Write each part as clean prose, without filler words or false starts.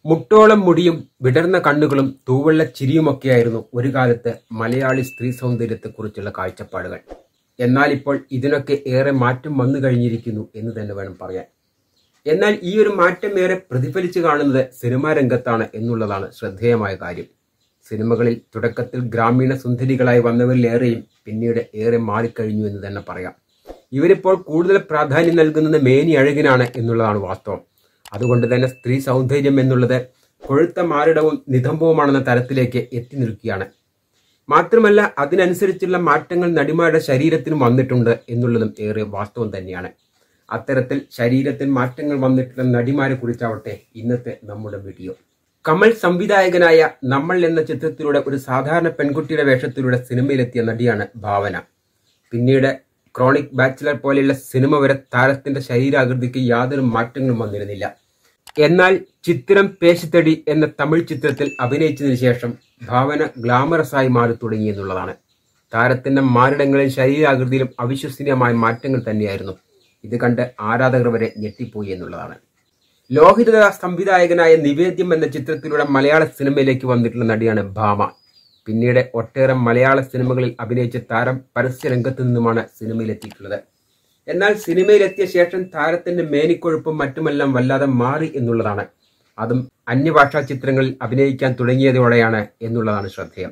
മുട്ടോളം മുടിയും വിടർന്ന കണ്ണുകളും തൂവെള്ള ചിരിയുമൊക്കെയായിരുന്നു ഒരു കാലത്ത് മലയാളി സ്ത്രീ സൗന്ദര്യത്തെക്കുറിച്ചുള്ള കാഴ്ചപ്പാടുകൾ. എന്നാൽ ഇപ്പോൾ ഇതിനൊക്കെ ഏറെ മാറ്റം വന്നു കഴിഞ്ഞിരിക്കുന്നു എന്ന് തന്നെ വേണം പറയാൻ. എന്നാൽ ഈ ഒരു മാറ്റം ഏറെ പ്രതിഫലിച്ചു കാണുന്നത് സിനിമാ രംഗത്താണ് എന്നുള്ളതാണ് ശ്രദ്ധേയമായ കാര്യം. സിനിമകളിൽ തുടക്കത്തിൽ ഗ്രാമീണ സുന്ദരികളായി വന്നവരിലേറെയും പിന്നീട് ഏറെ മാറിക്കഴിഞ്ഞു എന്ന് തന്നെ പറയാം. ഇവരിപ്പോൾ കൂടുതൽ പ്രാധാന്യം നൽകുന്നത് മേനി അഴകിനാണ് എന്നുള്ളതാണ് വാസ്തവം. അതുകൊണ്ട് തന്നെ സ്ത്രീ സൗന്ദര്യം എന്നുള്ളത് കൊഴുത്ത മാറിടവും നിതംബവുമാണെന്ന തരത്തിലേക്ക് എത്തി നിൽക്കുകയാണ്. മാത്രമല്ല അതിനനുസരിച്ചുള്ള മാറ്റങ്ങൾ നടിമാരുടെ ശരീരത്തിനും വന്നിട്ടുണ്ട് എന്നുള്ളതും ഏറെ വാസ്തവം തന്നെയാണ്. അത്തരത്തിൽ ശരീരത്തിൽ മാറ്റങ്ങൾ വന്നിട്ടുള്ള നടിമാരെ കുറിച്ചാവട്ടെ ഇന്നത്തെ നമ്മുടെ വീഡിയോ. കമൽ സംവിധായകനായ നമ്മൾ എന്ന ചിത്രത്തിലൂടെ ഒരു സാധാരണ പെൺകുട്ടിയുടെ വേഷത്തിലൂടെ സിനിമയിലെത്തിയ നടിയാണ് ഭാവന. പിന്നീട് ക്രോണിക് ബാച്ചിലർ പോലെയുള്ള സിനിമ വരെ താരത്തിന്റെ ശരീരാകൃതിക്ക് യാതൊരു മാറ്റങ്ങളും വന്നിരുന്നില്ല. എന്നാൽ ചിത്രം പേശിത്തടി എന്ന തമിഴ് ചിത്രത്തിൽ അഭിനയിച്ചതിനു ശേഷം ഭാവന ഗ്ലാമറസായി മാറി തുടങ്ങി എന്നുള്ളതാണ്. താരത്തിന്റെ മാറിടങ്ങളിൽ ശരീരാകൃതിയിലും അവിശ്വസനീയമായ മാറ്റങ്ങൾ തന്നെയായിരുന്നു. ഇത് കണ്ട് ആരാധകർ വരെ ഞെട്ടിപ്പോയി എന്നുള്ളതാണ്. ലോഹിതദാസ് സംവിധായകനായ നിവേദ്യം എന്ന ചിത്രത്തിലൂടെ മലയാള സിനിമയിലേക്ക് വന്നിട്ടുള്ള നടിയാണ് ഭാമ. പിന്നീട് ഒട്ടേറെ മലയാള സിനിമകളിൽ അഭിനയിച്ച താരം പരസ്യരംഗത്ത് നിന്നുമാണ് സിനിമയിലെത്തിയിട്ടുള്ളത്. എന്നാൽ സിനിമയിലെത്തിയ ശേഷം താരത്തിന്റെ മേനിക്കൊഴുപ്പും മറ്റുമെല്ലാം വല്ലാതെ മാറി എന്നുള്ളതാണ്. അതും അന്യഭാഷാ ചിത്രങ്ങളിൽ അഭിനയിക്കാൻ തുടങ്ങിയതോടെയാണ് എന്നുള്ളതാണ് ശ്രദ്ധേയം.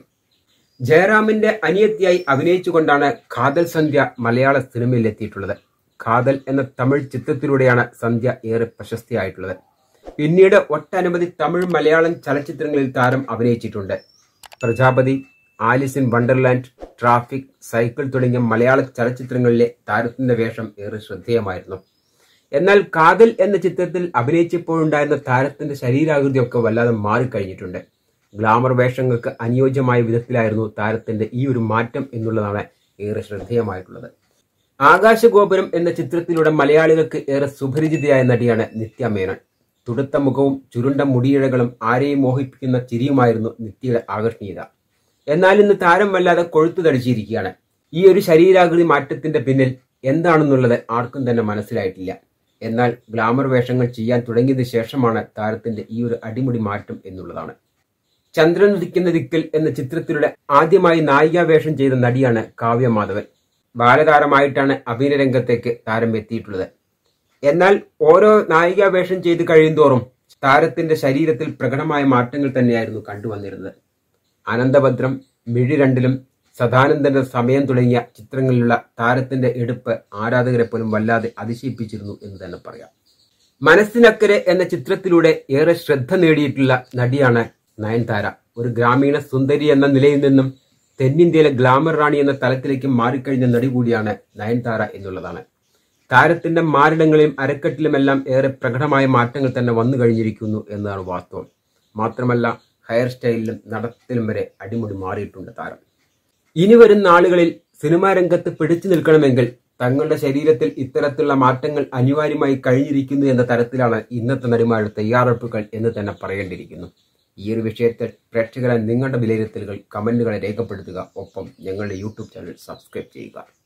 ജയറാമിന്റെ അനിയത്തിയായി അഭിനയിച്ചുകൊണ്ടാണ് ഖാദൽ സന്ധ്യ മലയാള സിനിമയിലെത്തിയിട്ടുള്ളത്. ഖാദൽ എന്ന തമിഴ് ചിത്രത്തിലൂടെയാണ് സന്ധ്യ ഏറെ പ്രശസ്തിയായിട്ടുള്ളത്. പിന്നീട് ഒട്ടനവധി തമിഴ് മലയാളം ചലച്ചിത്രങ്ങളിൽ താരം അഭിനയിച്ചിട്ടുണ്ട്. Prajapathi, Alice in Wonderland, traffic, cycle തുടങ്ങിയ മലയാള ചലച്ചിത്രങ്ങളിലെ താരത്തിന്റെ വേഷം ഏറെ ശ്രദ്ധേയമായിരുന്നു. എന്നാൽ കാതൽ എന്ന ചിത്രത്തിൽ അഭിനയിച്ചപ്പോഴുണ്ടായിരുന്ന താരത്തിന്റെ ശരീരാകൃതിയൊക്കെ വല്ലാതെ മാറിക്കഴിഞ്ഞിട്ടുണ്ട്. ഗ്ലാമർ വേഷങ്ങൾക്ക് അനുയോജ്യമായ വിധത്തിലായിരുന്നു താരത്തിന്റെ ഈ ഒരു മാറ്റം എന്നുള്ളതാണ് ഏറെ ശ്രദ്ധേയമായിട്ടുള്ളത്. ആകാശഗോപുരം എന്ന ചിത്രത്തിലൂടെ മലയാളികൾക്ക് ഏറെ സുപരിചിതയായ നടിയാണ് നിത്യ മേനോൻ. തുടുത്ത മുഖവും ചുരുണ്ട മുടിയിഴകളും ആരെയും മോഹിപ്പിക്കുന്ന ചിരിയുമായിരുന്നു നിത്യയുടെ ആകർഷണീയത. എന്നാൽ ഇന്ന് താരം വല്ലാതെ കൊഴുത്തു തടിച്ചിരിക്കുകയാണ്. ഈ ഒരു ശരീരാകൃതി മാറ്റത്തിന്റെ പിന്നിൽ എന്താണെന്നുള്ളത് ആർക്കും തന്നെ മനസ്സിലായിട്ടില്ല. എന്നാൽ ഗ്ലാമർ വേഷങ്ങൾ ചെയ്യാൻ തുടങ്ങിയതിനു ശേഷമാണ് താരത്തിന്റെ ഈ ഒരു അടിമുടി മാറ്റം എന്നുള്ളതാണ്. ചന്ദ്രൻ ഉദിക്കുന്ന ദിക്കിൽ എന്ന ചിത്രത്തിലൂടെ ആദ്യമായി നായികാ വേഷം ചെയ്ത നടിയാണ് കാവ്യ മാധവൻ. ബാലതാരമായിട്ടാണ് അഭിനയ രംഗത്തേക്ക് താരം എത്തിയിട്ടുള്ളത്. എന്നാൽ ഓരോ നായികാ വേഷം ചെയ്ത് കഴിയുന്തോറും താരത്തിന്റെ ശരീരത്തിൽ പ്രകടമായ മാറ്റങ്ങൾ തന്നെയായിരുന്നു കണ്ടുവന്നിരുന്നത്. അനന്തഭദ്രം, മിഴി രണ്ടിലും, സദാനന്ദന്റെ സമയം തുടങ്ങിയ ചിത്രങ്ങളിലുള്ള താരത്തിന്റെ എടുപ്പ് ആരാധകരെ പോലും വല്ലാതെ അതിശയിപ്പിച്ചിരുന്നു എന്ന് തന്നെ പറയാം. മനസ്സിനക്കരെ എന്ന ചിത്രത്തിലൂടെ ഏറെ ശ്രദ്ധ നേടിയിട്ടുള്ള നടിയാണ് നയൻതാര. ഒരു ഗ്രാമീണ സുന്ദരി എന്ന നിലയിൽ നിന്നും തെന്നിന്ത്യയിലെ ഗ്ലാമർ റാണി എന്ന തലത്തിലേക്ക് മാറിക്കഴിഞ്ഞ നടി കൂടിയാണ് നയൻതാര എന്നുള്ളതാണ്. താരത്തിന്റെ മാറിടങ്ങളിലും അരക്കെട്ടിലുമെല്ലാം ഏറെ പ്രകടമായ മാറ്റങ്ങൾ തന്നെ വന്നു കഴിഞ്ഞിരിക്കുന്നു എന്നതാണ് വാസ്തവം. മാത്രമല്ല ഹെയർ സ്റ്റൈലിലും നടത്തിലും വരെ അടിമുടി മാറിയിട്ടുണ്ട് താരം. ഇനി വരുന്ന നാളുകളിൽ സിനിമാ രംഗത്ത് പിടിച്ചു നിൽക്കണമെങ്കിൽ തങ്ങളുടെ ശരീരത്തിൽ ഇത്തരത്തിലുള്ള മാറ്റങ്ങൾ അനിവാര്യമായി കഴിഞ്ഞിരിക്കുന്നു എന്ന തരത്തിലാണ് ഇന്നത്തെ നടിമാരുടെ തയ്യാറെടുപ്പുകൾ എന്ന് തന്നെ പറയേണ്ടിയിരിക്കുന്നു. ഈ ഒരു വിഷയത്തിൽ പ്രേക്ഷകരെ നിങ്ങളുടെ വിലയിരുത്തലുകൾ കമന്റുകളെ രേഖപ്പെടുത്തുക. ഒപ്പം ഞങ്ങളുടെ യൂട്യൂബ് ചാനൽ സബ്സ്ക്രൈബ് ചെയ്യുക.